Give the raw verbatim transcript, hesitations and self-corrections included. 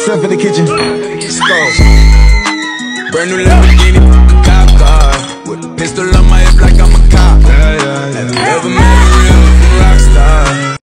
Chef in the kitchen. Let's go. Brand new Lamborghini.